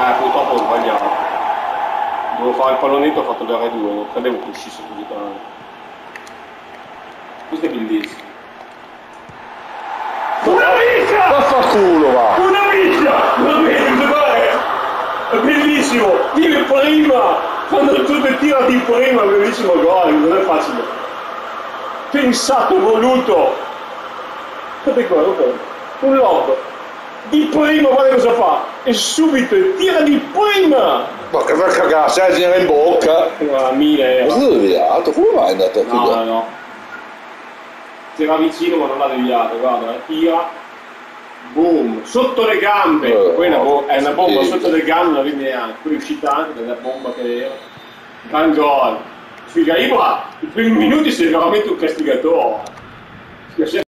purtroppo ho sbagliato. Devo fare il pallonetto, ho fatto le R2, non credevo che uscisse così tanto. Questo è bellissimo. Una vita! Vaffanculo, va! Una vita! È bellissimo! Tira prima! Quando tu ti tirati prima, bellissimo gol, non è facile. Pensato, voluto! Guardate qua, un lob. Di prima, guarda cosa fa! E subito tira di prima! Ma che per cagare, sai, gira in bocca! Una mia era. Ma tu l'hai deviato? Come mai è andato a No, chiudere? no. C'era vicino ma non l'ha deviato, guarda, tira. Boom, sotto le gambe, poi è una bomba sotto le gambe, non la vedi neanche, poi è uscita anche dalla bomba che era. Gran gol. Sfiga Ibra, i primi minuti sei veramente un castigatore.